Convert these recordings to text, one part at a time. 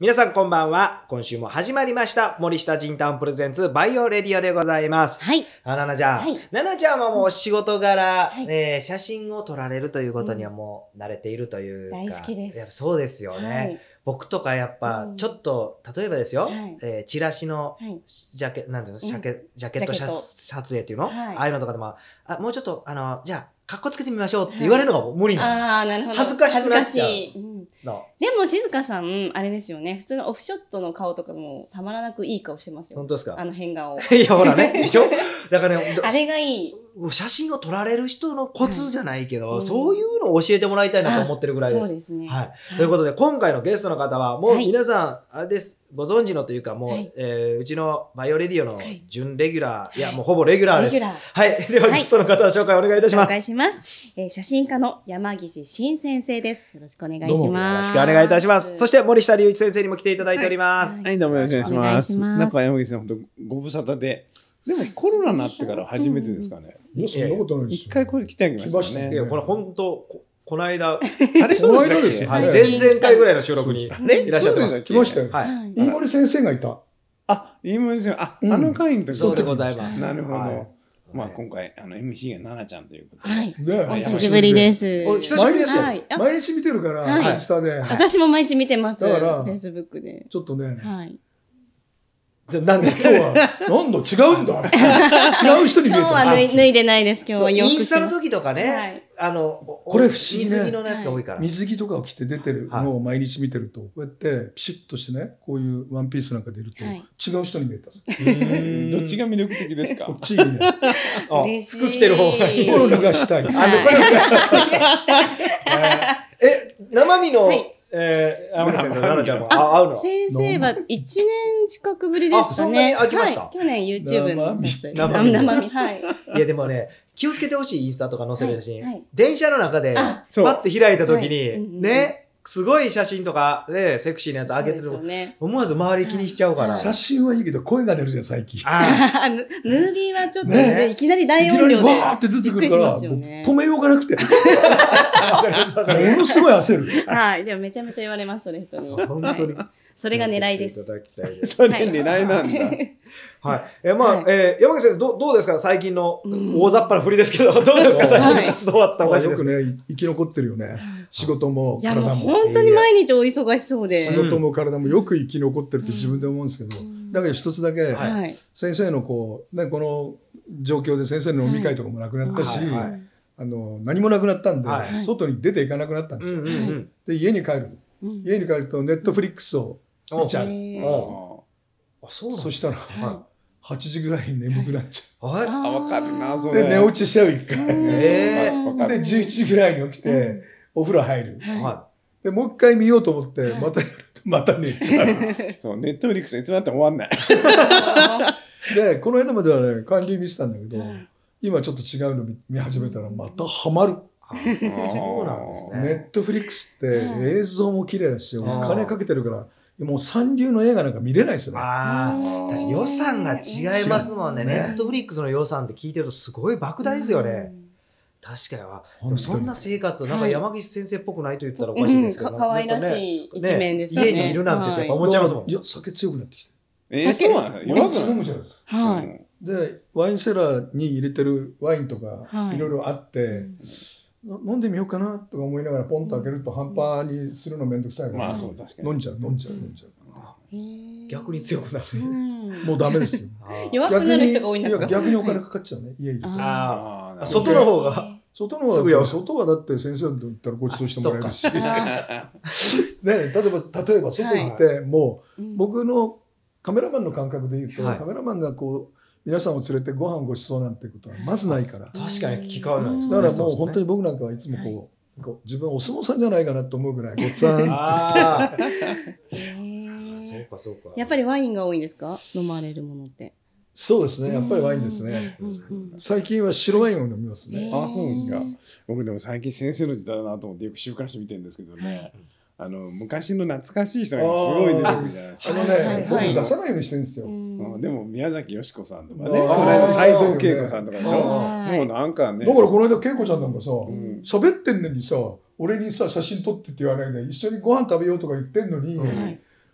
皆さんこんばんは。今週も始まりました森下仁タウンプレゼンツバイオレディオでございます。 はい。 ななちゃん、 はいななちゃんはもう仕事柄、 はい写真を撮られるということにはもう慣れているというか、 大好きですやっぱそうですよね。 はい。 僕とかやっぱうんちょっと、例えばですよ、 はいチラシのはい。 なんていうの、ジャケットジャケット撮影っていうの、 はいああいうのとかでも、もうちょっとじゃあカッコつけてみましょうって言われるのがもう無理なの。 ああ、なるほど。 恥ずかしくなっちゃう恥ずかしい。 のでも、静香さん、あれですよね。普通のオフショットの顔とかもたまらなくいい顔してますよ。 本当ですか？ 変顔。 いや、ほらね。でしょ？だからね、 あれがいい。 写真を撮られる人のコツじゃないけど、 はいそういうのを教えてもらいたいなと思ってるぐらいです。 そうですね。 はい。ということで、今回のゲストの方は、もうはい皆さん、あれです。ご存知のというか、もう、 はいうちのバイオレディオのはい準レギュラー、いや、もうほぼレギュラーです。 レギュラはい。では、 はいゲストの方、紹介お願いいたしま紹介す。 します。写真家の山岸真先生です。よろしくお願いしよろます。 しくお願いいたします。そして、森下隆一先生にも来ていただいております。 はいはい、どうもよろしくお願いしお願ます。 いしますなんか山口さん、本当ご無沙汰で。でもコロナになってから初めてですかね。 いや、そんなことないですよ。 一回これ来てあげました来ましたね。 いや、これ本当、この間、 あれそうでしたっけはい最近前々回ぐらいの収録にねいらっしゃってます。 来ましたよ。 はい。 はい飯森先生がいた。 あ、いいもんですよ。あ、 うんあの会の時そうでございます。 なるほはいど。まあ今回、MC が奈々ちゃんということで。 はい。 ねお久しぶりで。す。 お久しぶりですよ。 はい。あ毎日見てるから、 はいインスタで。 私も毎日見てます。 だから Facebook で。 ちょっとね、 はい。 なんです今日か？ は、なんだ、違うんだ。違う人に見えた。 今日は脱いでないです。今日そうインは洋服スタの時とかね、 はいこれ不思議ね水着のやつが多いから。 水着とかを着て出てるのを毎日見てると、こうやってピシッとしてね、こういうワンピースなんか出ると、 はい違う人に見えた。 どっちが魅力的ですかこっちにね、 あ嬉しい。 服着てる方がいい心を脱がしたい。 これ生身の、 はい山口先生、奈々ちゃんも会うの？ 先生は1年近くぶりですかね。 あそんなに空きましたはい、去年 YouTube の生身生身。はい。 いやでもね、気をつけてほしいインスタとか載せる写真。 はいはい電車の中で、パそうッて開いた時に、 はいうんうんね、すごい写真とか、ね、セクシーなやつ上げてると、 そうですよね。 思わず周り気にしちゃうから。 写真はいいけど、声が出るじゃん、最近。 あヌービーはちょっとねね、いきなり大いきなり音量で。 わーって出てくるから、 びっくりしますよね止めようがなくて、 ーものすごい焦る。 はい。でもめちゃめちゃ言われます、それ人に。 本当に。 はいそれが狙いです。 いただきたいです。 それ狙いなんだ。 はい。まあ、 は山口先生、どうですか最近の大雑把な振りですけど、どうですか最近の活動はって言ったらおかしいですけど。 よくね、生き残ってるよね。仕事もいや、もう体も。 本当に毎日お忙しそうで。 仕事も体もよく生き残ってるって自分で思うんですけど、だけど一つだけ、 はい。 先生のこう、ね、この状況で先生の飲み会とかもなくなったし、 はいはい何もなくなったんで、 はい外に出ていかなくなったんですよ。で、家に帰る。家に帰ると、ネットフリックスを見ちゃう。 あ、そうなんだ。 そしたら、8時ぐらいに眠くなっちゃ。 はい。 あ、わかるな、そうで、 れ。 寝落ちしちゃう、一回。 わかる。 で、11時ぐらいに起きて、お風呂入る。 はで、もう一回見ようと思って、またやると、また寝ちゃう。 そう、ネットフリックスいつまでも終わんない。 で、この間まではね、管理見てたんだけど、今ちょっと違うの見始めたら、またハマる。 い。そうなんですネね。 ットフリックスって映像も綺麗だし、お金かけてるから、もう三流の映画なんか見れないですよね。 ああ、確かに予算が違いますもんね。 違うねネットフリックスの予算って聞いてるとすごい莫大ですよね。確かには。でもそんな生活、なんか山岸先生っぽくないと言ったらおかしいですけど。 可愛らしい一面ですよね。 家にいるなんてやっぱ思っちゃいますもん。 いや、酒強くなってきて。 そうなのワイ弱くなン飲むじゃないですか。 はい。 で、ワインセラーに入れてるワインとか、 はいいろいろあって、飲んでみようかなとか思いながらポンと開けると半端にするのめんどくさいから、 まあそう、確かに。 飲んじゃう。 逆に強くなる。 もうダメですよ。 弱くなる人が多いんですか？ いや逆にお金かかっちゃうね、家に。 ああ、 あー外の方が。 外のすぐやるは外はだって先生と言ったらご馳走してもらえるし、ね、例えば外行ってもう僕のカメラマンの感覚で言うと、 はいカメラマンがこう皆さんを連れてご飯ご馳走なんてことはまずないから、 確かに聞かないですだからもう本当に僕なんかはいつもこう自分はお相撲さんじゃないかなと思うぐらいごっつぁんってああ、 へーそうかそうか。 やっぱりワインが多いんですか？飲まれるものって。 そうですね、やっぱりワインですね。最近は白ワインを飲みますね。 あ、そうですか。僕でも最近先生の時代だなと思ってよく週刊誌見てるんですけどね。昔の懐かしい人がすごい出てくるじゃないですか。 僕出さないようにしてるんですよ。 でも宮崎美子さんとかね、 あーこの間斎藤恵子さんとかでしょ。 はいもうなんかね。 だからこの間恵子ちゃんなんかさ、喋ってんのにさ、俺にさ写真撮ってって言わないで一緒にご飯食べようとか言ってんのに、 はい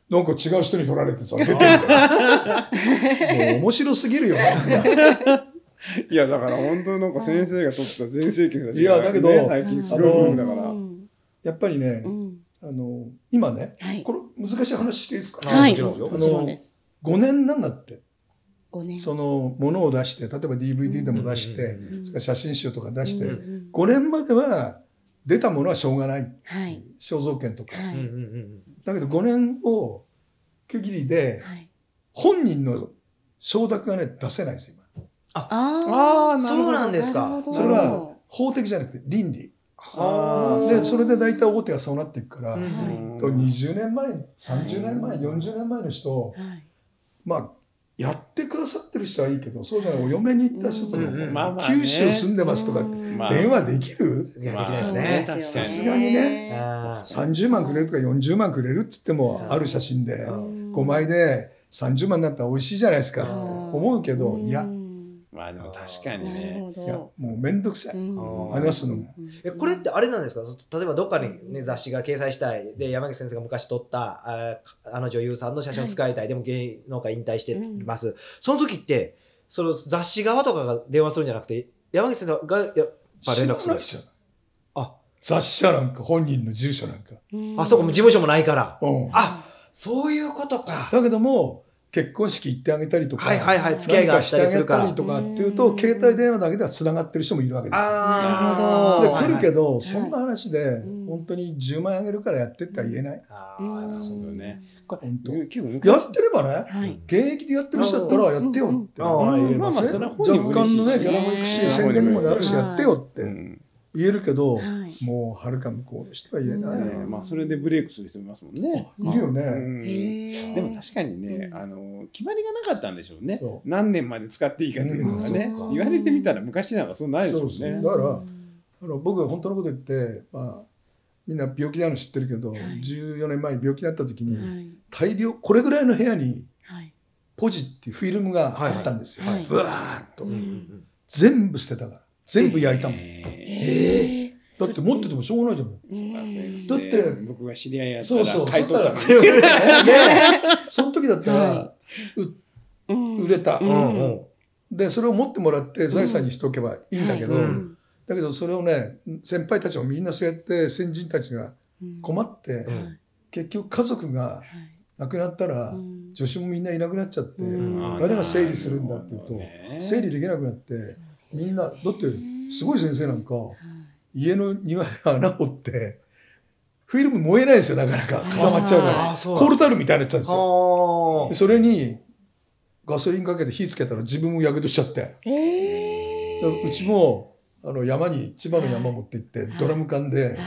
なんか違う人に取られてさ出てんだよもう面白すぎるよいやだから本当なんか先生が取った全盛期の人たちいやだけどね、最近すごいブームだから。 やっぱりね、 うん今ね、 はいこれ難しい話していいですか、 はい、 もちろんよもちろんです。 5年なんだって、 5年。 そのものを出して例えば DVD でも出して、 うんそれから写真集とか出して、 うん 5年までは出たものはしょうがないはい。 肖像権とか、 はい。 うんうんうんだけど5年を区切りではい。 本人の承諾がね出せないんですよ今。 ああそうなんですか。 なるほどそれは法的じゃなくて倫理はで、それで大体大手がそうなっていくから、 うんと20年前30年前40年前の人、 はい。 まあやってくださってる人はいいけどそうじゃないお嫁に行った人とか、 うんうんまあまあね九州住んでますとか、 まあ電話できるいやまあできないですね。 そうですよさすがにねあー 30万くれるとか40万くれるっつってもうんある写真でうん 5枚で30万になったら美味しいじゃないですかうん思うけどいやまあでも確かになるね。 ほど。 いやもうめんどくさいうん話すのもこれってあれなんですか、例えばどっかに、ね、雑誌が掲載したいで山口先生が昔撮ったあの女優さんの写真を使いたい、でも芸能界引退してます、その時ってその雑誌側とかが電話するんじゃなくて山口先生がやっぱ連絡する知らないじゃんあ雑誌社なんか本人の住所なんか、 うんあそこも事務所もないから、 うん、 あそういうことか。 だけども結婚式行ってあげたりとか、 はいはいはい、付き合いがあったりするから。 何かしてあげたりとかっていうと携帯電話だけではつながってる人もいるわけですよ。 あーで来るけど、 いそんな話でん本当に10万円あげるからやってっては言えない。 あうんーそうだね。 本当結構昔やってればね、 はい。 現役でやってる人だったらやってよって、 あーうんまあまあそれは本人も若干のね嬉しいしギャラもいくし宣伝にもなるしやってよってうん言えるけど、 はい。 もうはるか向こうの人は言えない。 ねまあそれでブレイクする人もいますもんね。 いるよね。 うんへーでも確かにね、決まりがなかったんでしょうねそ。う何年まで使っていいかというのがねうんそうか。 言われてみたら昔なんかそうないでしょうそうね。 だから僕は本当のこと言って、まあ、みんな病気なの知ってるけど、14年前に病気になった時に、 はい。 大量これぐらいの部屋にはい。 ポジっていうフィルムがあったんですよ。 はいはいブワーッと、 うんうんうん全部捨てたから全部焼いたもん。 えだって持っててもしょうがないじゃん。 ーだって僕が知り合いやったそうそう。 ら買い取ったのにそしたらねその時だったら、 は売れた、 うんうんでそれを持ってもらって財産にしておけばいいんだけど、 はいうんだけどそれをね先輩たちもみんなそうやって先人たちが困って、 うん結局家族が亡くなったら、助手もみんないなくなっちゃって、 うん誰が整理するんだっていうと、 ね整理できなくなってみんなだってすごい先生なんか、家の庭で穴掘ってフィルム燃えないんですよなかなか固まっちゃうからあそうコールタルみたいになっちゃうんですよ。 はでそれにガソリンかけて火つけたら自分もやけどしちゃってでうちも山に千葉の山持って行ってドラム缶で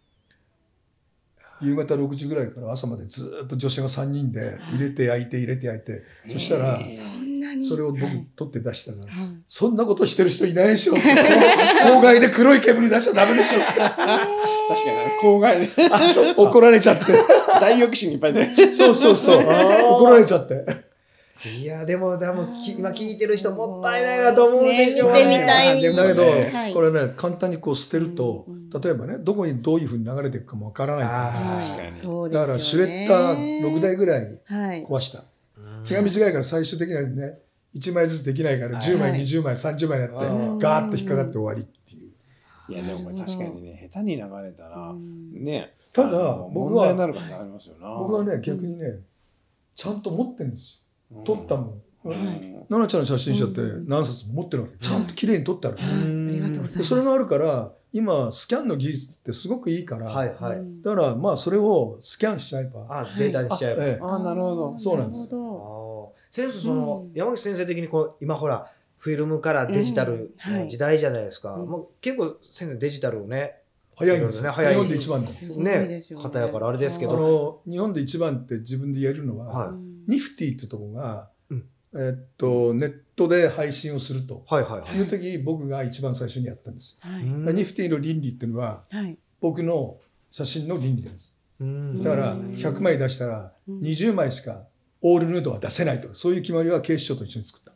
夕方6時ぐらいから朝までずっと女子が3人で入れて焼いて入れて焼いてそしたらそんなに。 それを僕はい取って出したらはいそんなことしてる人いないでしょ郊外で黒い煙出しちゃダメでしょ確かに郊外で怒られちゃって大抑止にいっぱいでそうそうそう怒られちゃっていやでも今聞いてる人もったいないなと思うでしょうね見てみたいでもだけど、 はいこれね簡単にこう捨てると、例えばねどこにどういうふうに流れていくかもわからないから確かにそうですよね。 だからシュレッダー6台ぐらいはい。 壊した気が短いから最終的にはね1枚ずつできないから10枚、 はい 20枚30枚になってうんガーッと引っかかって終わりっていういやでも確かにね下手に流れたらねただ僕は問題になることありますよな。 僕はね逆にねちゃんと持ってるんですよ撮ったもんはい奈々ちゃんの写真集って何冊も持ってるわけちゃんと綺麗に撮ってあるはい。ありがとうございます。 でそれがあるから今スキャンの技術ってすごくいいから、 はいはいだからまあそれをスキャンしちゃえば、 データにしちゃえば、 ええああなるほど。 そうなんですなるほ先生山口先生的に今ほらフィルムからデジタルの時代じゃないですか、もう結構先生デジタルをね早いんですよ、 早い日本で一番のすごいねですよね方やからあれですけど、 日本で一番って自分で言えるのは、 はニフティってとこが、 うんネットで配信をするとはいはいはいいう時僕が一番最初にやったんですよ、 はい。 ニフティの倫理っていうのははい。 僕の写真の倫理なんですうんだから100枚出したら20枚しかオールヌードは出せないとかそういう決まりは警視庁と一緒に作った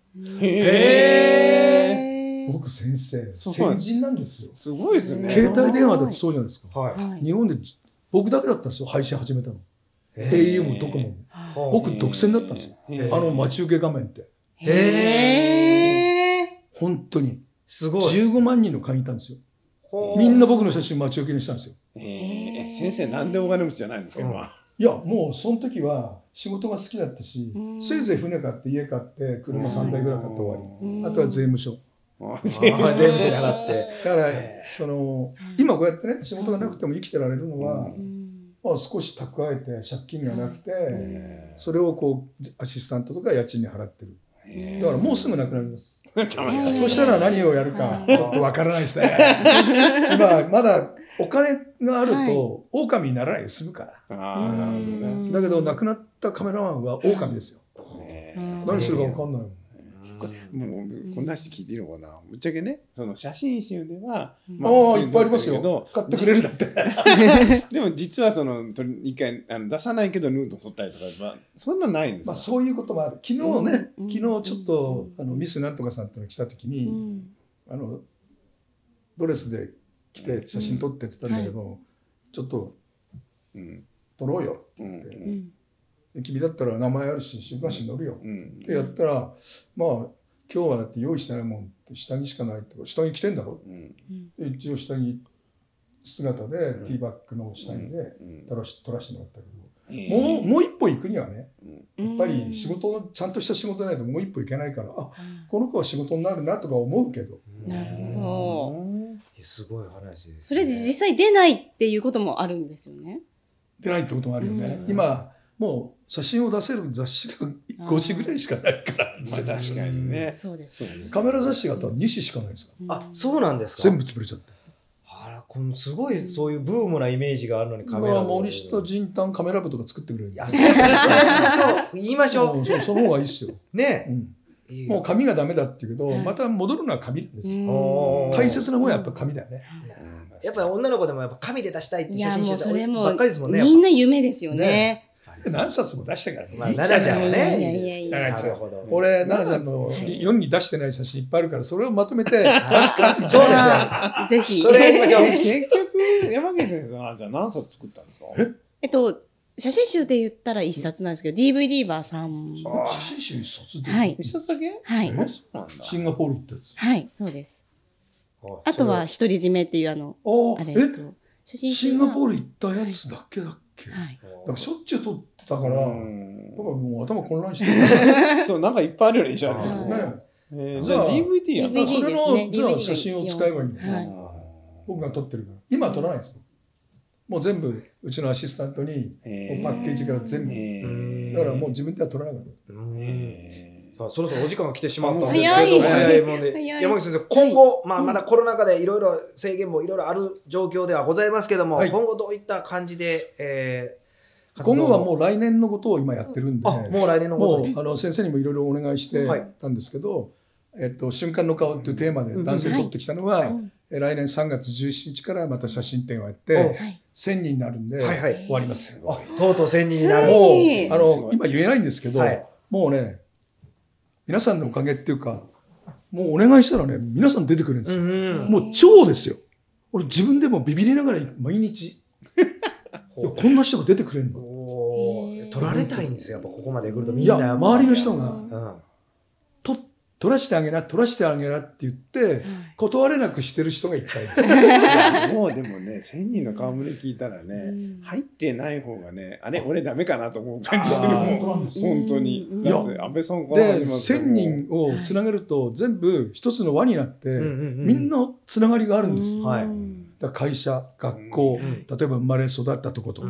へえ。 僕先生そう先人なんですよすごいですね。 携帯電話だってそうじゃないですかはいはい。 日本で僕だけだったんですよ配信始めたの au もドコモもは僕独占だったんですよ。待ち受け画面って。 へえ。 本当に。 すごい。 15万人の会員いたんですよ。みんな僕の写真待ち受けにしたんですよ。 先生なんでお金持ちじゃないんですか今。 いや、もうその時は仕事が好きだったし、せいぜい船買って家買って車3台ぐらい買って終わり。あとは税務署。 税務署に払って。 だから、今こうやってね、仕事がなくても生きてられるのは、少し蓄えて借金がなくて、それをこう、アシスタントとか家賃に払ってる。だからもうすぐなくなります。そしたら何をやるかちょっとわからないですね。今まだお金があると狼にならないで済むから。だけど亡くなったカメラマンは狼ですよ。何するかわかんないもん。 もうこんな話聞いていいのかな。ぶっちゃけね、その写真集では、 いっぱいありますよ。買ってくれるだって。 でも実はその一回出さないけどヌード撮ったりとかはそんなないんですか。 そういうこともある。昨日ね、昨日ちょっとミスなんとかさんと来た時にドレスで来て写真撮ってって言ったんだけど、ちょっと撮ろうよって言って。君だったら名前あるし週刊誌に載るよってやったら、まあ今日はだって用意してないもんって下着しかないって下着着てんだろ、一応下着姿でティーバッグの下着で撮らせてもらったけど、もう一歩行くにはね、やっぱり仕事ちゃんとした仕事ないともう一歩行けないから、この子は仕事になるなとか思うけど。 なるほど。すごい話です。 それで実際出ないっていうこともあるんですよね。 出ないってこともあるよね。今もう写真を出せる雑誌が5紙ぐらいしかないから。 確かにね。 そうですね。 カメラ雑誌が2紙しかないですから。そうなんですか。 全部潰れちゃって。 すごいそういうブームなイメージがあるのにカメラ。森下仁丹カメラ部とか作ってくれる。 いや、そうですよ。言いましょう。 その方がいいっすよ。 ね。 もう紙がダメだって言うけど、また戻るのは紙なんですよ。大切なものはやっぱ紙だよね。 やっぱり女の子でもやっぱ紙で出したいって写真集ばっかりですもんね。 みんな夢ですよね。 何冊も出したからね。 奈々ちゃんはね。 俺、奈々ちゃんの世に出してない写真いっぱいあるから、それをまとめて出すか。 そうですよ。 ぜひ。 それやりましょう。 結局、山岸先生はじゃあ何冊作ったんですか？ 写真集で言ったら1冊なんですけど、DVD は3。 写真集1冊で？ はい。 1冊だけ？ はい。 シンガポール行ったやつ。 はい、そうです。あとは独り占めっていうあれと。 シンガポール行ったやつだけだっけ？はい。だからしょっちゅう撮ってたから、僕はもう頭混乱してる。 そう、なんかいっぱいあるよね、じゃあ。じゃあ DVD やった。 それの、じゃあ写真を使えばいいんだよ。僕が撮ってるから。今は撮らないんですよ。もう全部、うちのアシスタントに、パッケージから全部。だからもう自分では撮らなかった。 そろそろお時間が来てしまったんですけど、早いもんで、山口先生、今後、まだコロナ禍でいろいろ制限もいろいろある状況ではございますけども、今後どういった感じで、 今後はもう来年のことを今やってるんで、 もう来年のこともう先生にもいろいろお願いしてたんですけど、瞬間の顔っていうテーマで男性取ってきたのは、来年3月17日からまた写真展をやって、1000人になるんで終わります。 とうとう1000人になる。 もう今言えないんですけど、もうね、皆さんのおかげっていうか、もうお願いしたらね、皆さん出てくるんですよ。もう超ですよ。俺自分でもビビりながら毎日、こんな人が出てくれるの。 撮られたいんですよ、やっぱここまで来るとみんな。 いや、周りの人が、撮らしてあげな、撮らしてあげなって言って、断れなくしてる人がいっぱいいる。 もうでもね、1000人の顔ぶれ聞いたらね、入ってない方がね、あれ、俺ダメかなと思う感じするもん。本当に。いや、安倍さんからで、1000人をつなげると、全部一つの輪になって、みんなつながりがあるんです。会社、学校、例えば生まれ育ったとことか。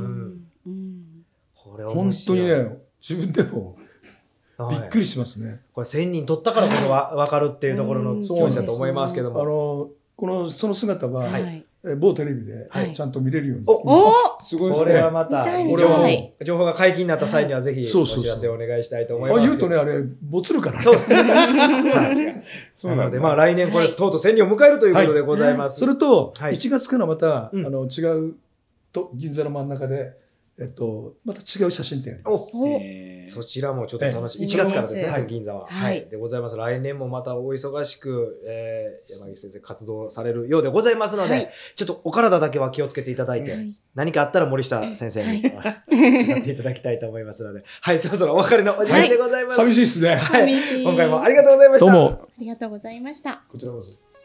本当にね、自分でも、びっくりしますね。 これ1000人取ったからこそ分かるっていうところの強さだと思いますけども。 その姿は、某テレビでちゃんと見れるように。 すごい。これはまた、情報が解禁になった際にはぜひお知らせをお願いしたいと思います。 言うとね、あれ、ボツるからね。 そうですね。なので、来年これ、とうとう1000人を迎えるということでございます。 それと、1月からまた、違う銀座の真ん中で、 また違う写真展やります。 そちらもちょっと楽しい。1月からですね、銀座は。 はい。 でございます。来年もまたお忙しく、山岸先生活動されるようでございますので、ちょっとお体だけは気をつけていただいて、何かあったら森下先生にやっていただきたいと思いますので、はい、そろそろお別れのお時間でございます。 寂しいっすね。 はい。今回もありがとうございました。 どうも。 ありがとうございました。 こちらこそ。